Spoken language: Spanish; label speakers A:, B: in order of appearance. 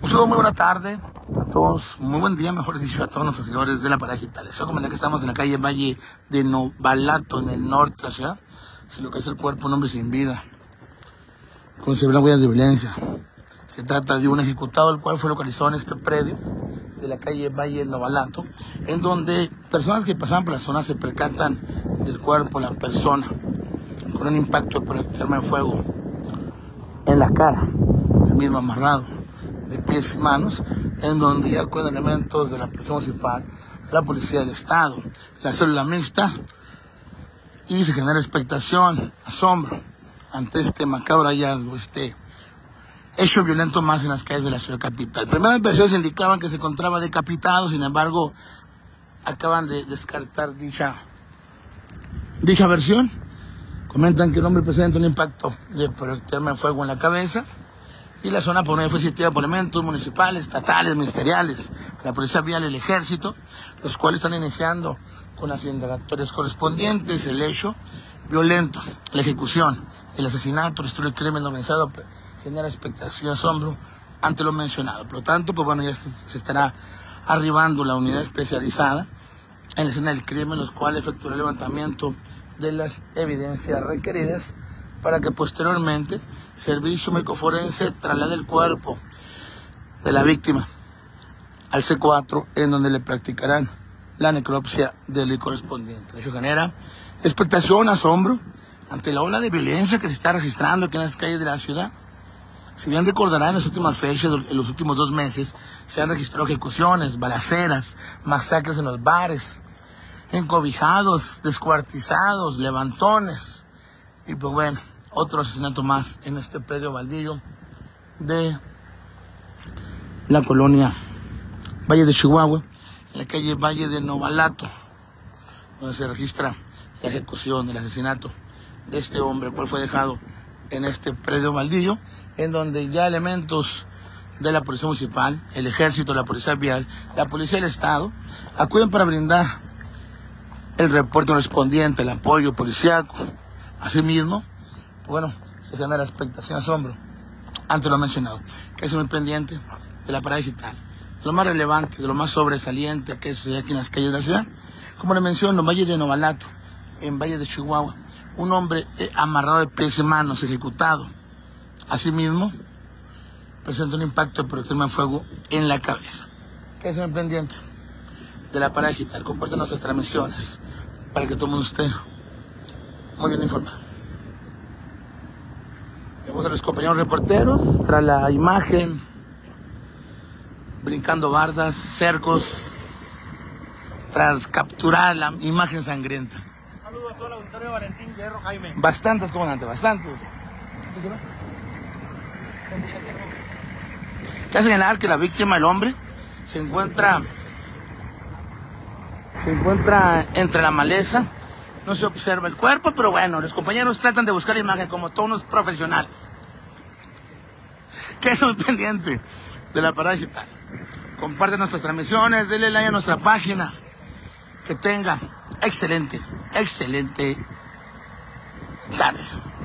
A: Un saludo, muy buena tarde a todos, muy buen día, mejor dicho, a todos nuestros seguidores de la Parada Digital. Les voy a comentar que estamos en la calle Valle de Novalato, en el norte de la ciudad. Se localiza el cuerpo de un hombre sin vida, con severas huellas de violencia. Se trata de un ejecutado, el cual fue localizado en este predio de la calle Valle de Novalato, en donde personas que pasaban por la zona se percatan del cuerpo de la persona, con un impacto de proyectil de arma de fuego en la cara, el mismo amarrado de pies y manos, en donde ya con elementos de la Policía Municipal, la Policía del Estado, la célula mixta, y se genera expectación, asombro ante este macabro hallazgo, este hecho violento más en las calles de la ciudad capital. Primeras versiones indicaban que se encontraba decapitado, sin embargo, acaban de descartar dicha versión. Comentan que el hombre presenta un impacto de proyectil de arma de fuego en la cabeza, y la zona por donde fue sitiada por elementos municipales, estatales, ministeriales, la Policía Vial y el Ejército, los cuales están iniciando con las indagatorias correspondientes. El hecho violento, la ejecución, el asesinato, el estudio del crimen organizado genera expectación y asombro ante lo mencionado. Por lo tanto, pues bueno, ya se estará arribando la unidad especializada en la escena del crimen, los cuales efectuará el levantamiento de las evidencias requeridas para que posteriormente Servicio Médico Forense traslade el cuerpo de la víctima al C4, en donde le practicarán la necropsia del ley correspondiente. Eso genera expectación, asombro ante la ola de violencia que se está registrando aquí en las calles de la ciudad. Si bien recordarán, en las últimas fechas, en los últimos 2 meses, se han registrado ejecuciones, balaceras, masacres en los bares, encobijados, descuartizados, levantones. Y pues bueno, otro asesinato más en este predio baldío de la colonia Valle de Chihuahua, en la calle Valle de Novalato, donde se registra la ejecución, el asesinato de este hombre, el cual fue dejado en este predio baldío, en donde ya elementos de la Policía Municipal, el Ejército, la Policía Vial, la Policía del Estado, acuden para brindar el reporte correspondiente, el apoyo policíaco. Asimismo, bueno, se genera expectación, asombro ante lo mencionado, que es muy pendiente de la Parada Digital, de lo más relevante, de lo más sobresaliente que sucede aquí en las calles de la ciudad. Como le menciono, Valle de Novalato, en Valle de Chihuahua, un hombre amarrado de pies y manos, ejecutado. Asimismo, presenta un impacto de proyectil de fuego en la cabeza. Que es muy pendiente de la Parada Digital. Compartan nuestras transmisiones para que todo el mundo esté muy bien informado. Vemos a los compañeros reporteros tras la imagen, brincando bardas, cercos, tras capturar la imagen sangrienta.
B: Un saludo a todo el auditorio de Valentín Hierro Jaime.
A: Bastantes, comandante, bastantes. ¿Sí se va? Cabe señalar que la víctima, el hombre, se encuentra entre la maleza. No se observa el cuerpo, pero bueno, los compañeros tratan de buscar la imagen como todos los profesionales. Que es muy pendiente de la Parada Digital. Comparten nuestras transmisiones, denle like a nuestra página. Que tenga excelente tarde.